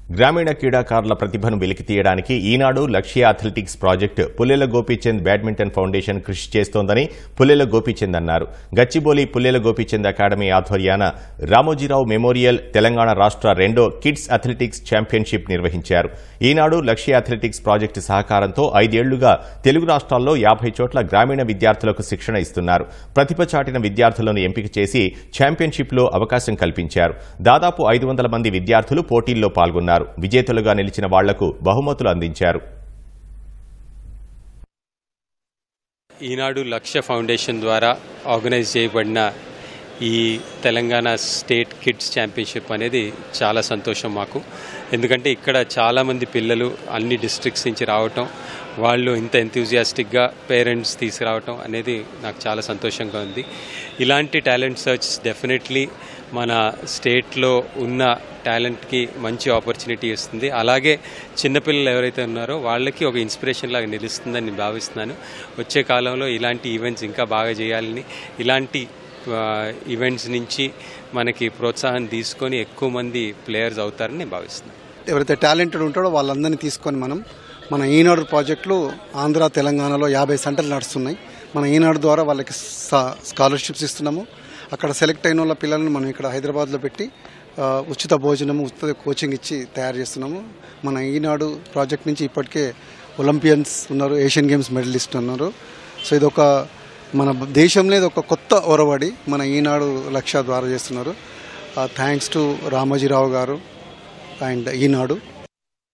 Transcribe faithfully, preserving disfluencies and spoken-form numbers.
గ్రామీణ క్రీడాకారుల ప్రతిభను వెలికితీయడానికి Eenadu Lakshya athletics project Pullela Gopichand badminton foundation కృషి చేస్తోందని పుల్లెల గోపీచంద్ అన్నారు. గచ్చిబౌలి పుల్లెల గోపీచంద్ అకాడమీ ఆధ్వర్యాన రామోజీరావు మెమోరియల్ తెలంగాణ రాష్ట్ర రెండో కిడ్స్ అథ్లెటిక్స్ ఛాంపియన్షిప్ నిర్వహించారు. ఈనాడు లక్ష్య అథ్లెటిక్స్ ప్రాజెక్టు సహకారంతో ఐదేళ్లుగా తెలుగు రాష్ట్రాల్లో యాభై చోట్ల గ్రామీణ విద్యార్థులకు శిక్షణ ఇస్తున్నారు. ప్రతిభ చాటిన విద్యార్థులను ఎంపిక చేసి ఛాంపియన్షిప్లో అవకాశం కల్పించారు. దాదాపు ఐదు వందల మంది విద్యార్థులు పోటీల్లో పాల్గొన్నారు. విజేతలుగా నిలిచిన వాళ్లకు బహుమతులు అందించారు. ఈనాడు లక్ష్య ఫౌండేషన్ ద్వారా ఆర్గనైజ్ చేయబడిన ఈ తెలంగాణ స్టేట్ కిడ్స్ ఛాంపియన్షిప్ అనేది చాలా సంతోషం మాకు. ఎందుకంటే ఇక్కడ చాలామంది పిల్లలు అన్ని డిస్ట్రిక్ట్స్ నుంచి రావటం, వాళ్ళు ఇంత ఎంతూజియాస్టిక్గా పేరెంట్స్ తీసుకురావటం అనేది నాకు చాలా సంతోషంగా ఉంది. ఇలాంటి టాలెంట్ సర్చ్ డెఫినెట్లీ మన స్టేట్లో ఉన్న టాలెంట్కి మంచి ఆపర్చునిటీ ఇస్తుంది. అలాగే చిన్నపిల్లలు ఎవరైతే ఉన్నారో వాళ్ళకి ఒక ఇన్స్పిరేషన్ లాగా నిలుస్తుందని నేను భావిస్తున్నాను. వచ్చే కాలంలో ఇలాంటి ఈవెంట్స్ ఇంకా బాగా చేయాలని, ఇలాంటి ఈవెంట్స్ నుంచి మనకి ప్రోత్సాహం తీసుకొని ఎక్కువ మంది ప్లేయర్స్ అవుతారని నేను భావిస్తున్నాను. ఎవరైతే టాలెంటెడ్ ఉంటారో వాళ్ళందరినీ తీసుకొని మనం మన ఈనాడు ప్రాజెక్టులు ఆంధ్ర తెలంగాణలో యాభై సెంటర్లు నడుస్తున్నాయి. మన ఈనాడు ద్వారా వాళ్ళకి స్కాలర్షిప్స్ ఇస్తున్నాము. అక్కడ సెలెక్ట్ అయిన వాళ్ళ పిల్లలను మనం ఇక్కడ హైదరాబాద్లో పెట్టి ఉచిత భోజనము, ఉచిత కోచింగ్ ఇచ్చి తయారు చేస్తున్నాము. మన ఈనాడు ప్రాజెక్ట్ నుంచి ఇప్పటికే ఒలింపియన్స్ ఉన్నారు, ఏషియన్ గేమ్స్ మెడలిస్ట్ ఉన్నారు. సో ఇది ఒక మన దేశంలో ఇది ఒక కొత్త ఒరవడి మన ఈనాడు లక్ష్య ద్వారా చేస్తున్నారు. థ్యాంక్స్ టు రామోజీరావు గారు అండ్ ఈనాడు.